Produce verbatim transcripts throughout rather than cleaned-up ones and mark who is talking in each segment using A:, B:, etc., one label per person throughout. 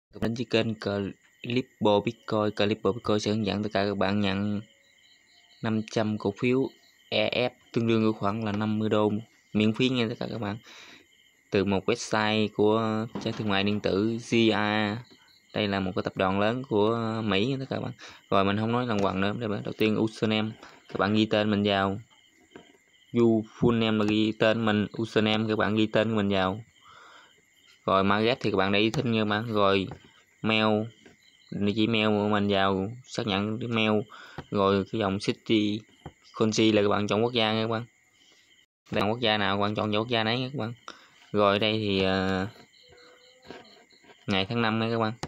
A: Đến với kênh Clipbo Bitcoin. Clipbo Bitcoin sẽ hướng dẫn tất cả các bạn nhận năm trăm cổ phiếu E F tương đương với khoảng là năm mươi đô miễn phí nha tất cả các bạn, từ một website của trang thương mại điện tử giê a. Đây là một cái tập đoàn lớn của Mỹ nha tất cả các bạn. Rồi mình không nói lần quần nữa. Đây bạn đầu tiên username, các bạn ghi tên mình vào. You full name là ghi tên mình, username các bạn ghi tên của mình vào. Rồi market thì các bạn để ý thích nha các bạn. Rồi mail, địa chỉ mail của mình vào, xác nhận cái mail. Rồi cái dòng city country là các bạn chọn quốc gia nha các bạn. Đây quốc gia nào các bạn chọn quốc gia đấy nha các bạn. Rồi đây thì uh, ngày tháng năm nha các bạn.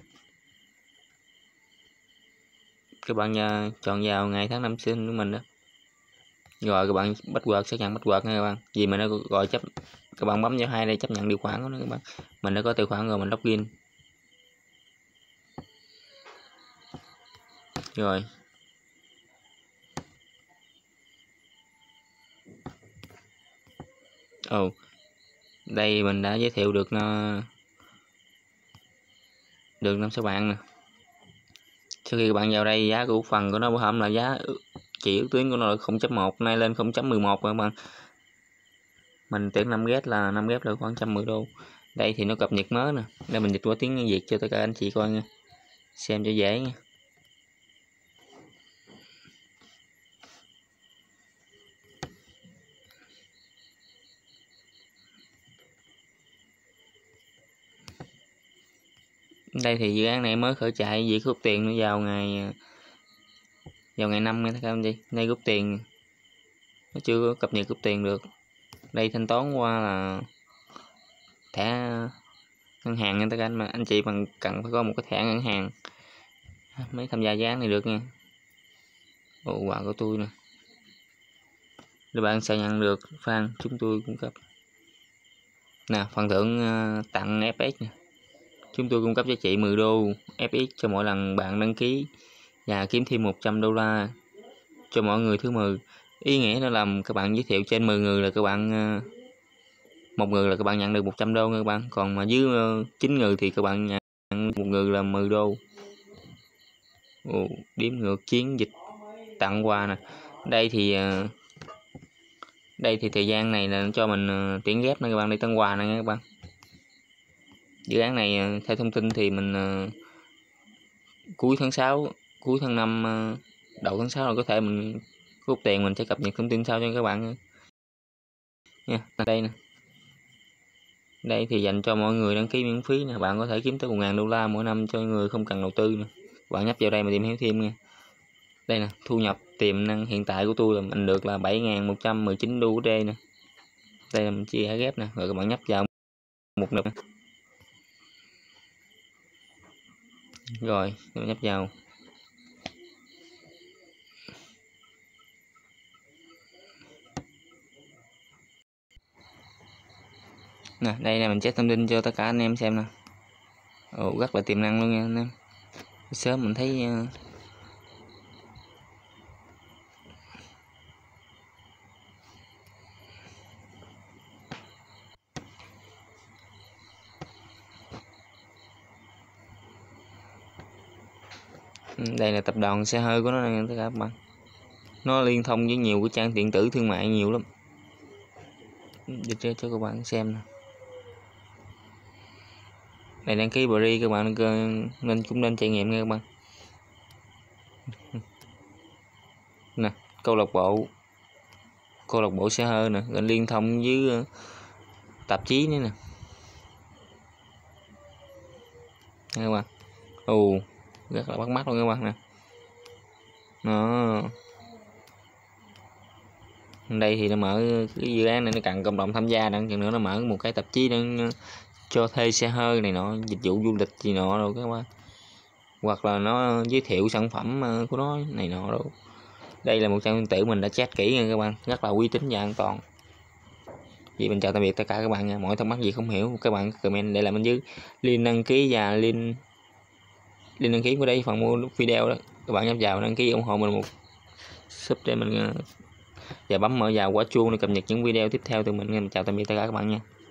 A: Các bạn uh, chọn vào ngày tháng năm sinh của mình đó. Rồi các bạn bắt quật, xác nhận bắt quật nha các bạn. Vì mình đã gọi chấp, các bạn bấm vào hai đây chấp nhận điều khoản đó các bạn. Mình đã có tài khoản rồi, mình login. Rồi ồ oh. Đây mình đã giới thiệu được uh, được năm sáu bạn nè. Sau khi các bạn vào đây, giá cổ phần của nó bữa hôm là giá chỉ ước tuyến của nó là không chấm một, nay lên không chấm mười một các bạn. Mình tuyển năm ghép là năm ghép là khoảng một trăm mười đô. Đây thì nó cập nhật mới nè. Đây mình dịch qua tiếng Việt cho tất cả anh chị coi nha, xem cho dễ nha. Đây thì dự án này mới khởi chạy, việc rút tiền nó vào ngày vào ngày năm nha các anh chị. Đây rút tiền nó chưa có cập nhật rút tiền được. Đây thanh toán qua là thẻ ngân hàng nha tất cả anh, mà anh chị bằng cần phải có một cái thẻ ngân hàng mới tham gia dự án này được nha. Ồ, quà của tôi nè, các bạn sẽ nhận được fan chúng tôi cung cấp nè, phần thưởng uh, tặng ép ích nè. Chúng tôi cung cấp giá trị mười đô ép ích cho mỗi lần bạn đăng ký và kiếm thêm một trăm đô la cho mọi người thứ mười. Ý nghĩa nó làm các bạn giới thiệu trên mười người là các bạn uh, một người là các bạn nhận được một trăm đô nha các bạn. Còn mà dưới uh, chín người thì các bạn nhận một người là mười đô. Ồ, đếm ngược chiến dịch tặng quà nè. Đây thì uh, đây thì thời gian này là cho mình uh, tuyển ghép nè các bạn, để tặng quà nè các bạn. Dự án này uh, theo thông tin thì mình uh, cuối tháng sáu, cuối tháng năm, uh, đầu tháng sáu là có thể mình rút tiền, mình sẽ cập nhật thông tin sau cho các bạn nha. Đây nè. Đây thì dành cho mọi người đăng ký miễn phí nè, bạn có thể kiếm tới một ngàn đô la mỗi năm cho người không cần đầu tư nè. Bạn nhấp vào đây mà tìm hiểu thêm nha. Đây nè, thu nhập tiềm năng hiện tại của tôi là mình được là bảy nghìn một trăm mười chín đô u đê nè. Đây là mình chia ghép nè, rồi các bạn nhấp vào một nút. Rồi, mình nhấp vào. Nè, đây là mình check thông tin cho tất cả anh em xem nè. Ồ, rất là tiềm năng luôn nha anh em. Sớm mình thấy uh... đây là tập đoàn xe hơi của nó nha tất cả các bạn. Nó liên thông với nhiều cái trang điện tử thương mại nhiều lắm. Dịch cho cho các bạn xem nè. Này đăng ký Bri các bạn nên cũng nên trải nghiệm nha các bạn. Nè, câu lạc bộ câu lạc bộ xe hơi nè, rồi liên thông với uh, tạp chí nữa nè. Các bạn. Ồ, rất là bắt mắt luôn các bạn nè. Đó. Đây thì nó mở cái dự án này, nó cần cộng đồng tham gia, đặng chừng nữa nó mở một cái tạp chí để cho thuê xe hơi này nọ, dịch vụ du lịch gì nọ rồi các bạn. Hoặc là nó giới thiệu sản phẩm của nó này nọ rồi. Đây là một trang điện tử mình đã check kỹ nha các bạn, rất là uy tín và an toàn. Vậy mình chào tạm biệt tất cả các bạn nha. Mọi thắc mắc gì không hiểu các bạn comment để lại bên dưới. Link đăng ký và link link đăng ký của đây phần mua video đó. Các bạn nhấp vào đăng ký ủng hộ mình một sub để mình và bấm mở vào quả chuông để cập nhật những video tiếp theo từ mình. Chào tạm biệt tất cả các bạn nha.